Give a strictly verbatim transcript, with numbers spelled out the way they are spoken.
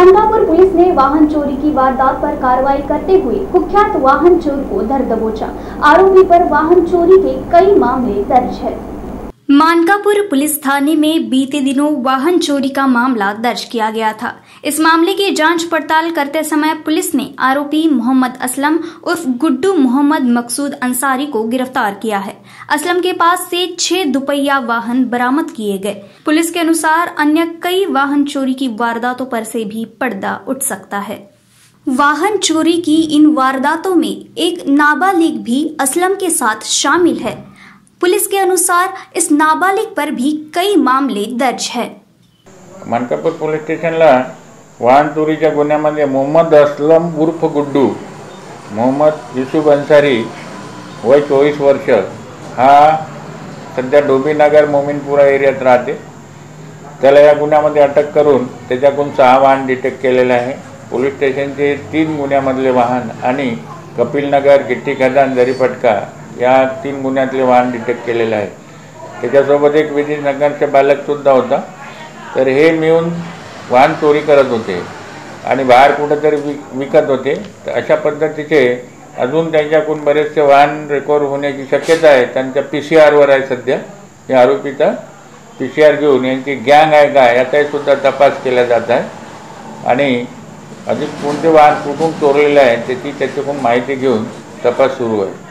Mankapur police ने वाहन चोरी की वारदात पर कार्रवाई करते हुए कुख्यात वाहन चोर को धर दबोचा। आरोपी पर वाहन चोरी के कई मामले दर्ज है। मानकापुर पुलिस थाने में बीते दिनों वाहन चोरी का मामला दर्ज किया गया था। इस मामले की जांच पड़ताल करते समय पुलिस ने आरोपी मोहम्मद असलम उर्फ गुड्डू मोहम्मद मकसूद अंसारी को गिरफ्तार किया है। असलम के पास से छह दुपहिया वाहन बरामद किए गए। पुलिस के अनुसार अन्य कई वाहन चोरी की वारदातों पर से भी पर्दा उठ सकता है। वाहन चोरी की इन वारदातों में एक नाबालिग भी असलम के साथ शामिल है। पुलिस के अनुसार इस नाबालिग पर भी कई मामले दर्ज है। मानकापूर पोलीस स्टेशनला वाहन चोरीच्या गुन्ह्यामध्ये मोहम्मद असलम उर्फ गुड्डू मोहम्मद युसुफ अंसारी वय चोवीस वर्ष हा सध्या डोबीनगर मोमीनपुरा एरियात राहते। त्याला या गुन्ह्यामध्ये अटक करून त्याच्याकडून सहा वाहन डिटेक्ट केलेले आहे। पोलीस स्टेशनचे तीन गुन्ह्यामधले वाहन आणि कपिलनगर गिट्टी खदान जरीपटका या तीन गुन्ह्यातले वाहन डिटेक्ट केलेले आहे। त्याच्यासोबत एक विजयनगरचे बालकसुद्धा होता। तर हे मिळून वाहन चोरी करत होते आणि बाहेर कुठेतरी विकत होते। तर अशा पद्धतीचे अजून त्यांच्याकडून बरेचसे वाहन रिकवर होण्याची शक्यता आहे। त्यांच्या पी सी आरवर आहे सध्या। या आरोपीचा पी सी आर घेऊन यांची गँग आहे का याचाही सुद्धा तपास केला जात आहे आणि अधिक कोणते वाहन कुठून चोरलेले आहे त्याची त्याच्याकडून माहिती घेऊन तपास सुरू आहे।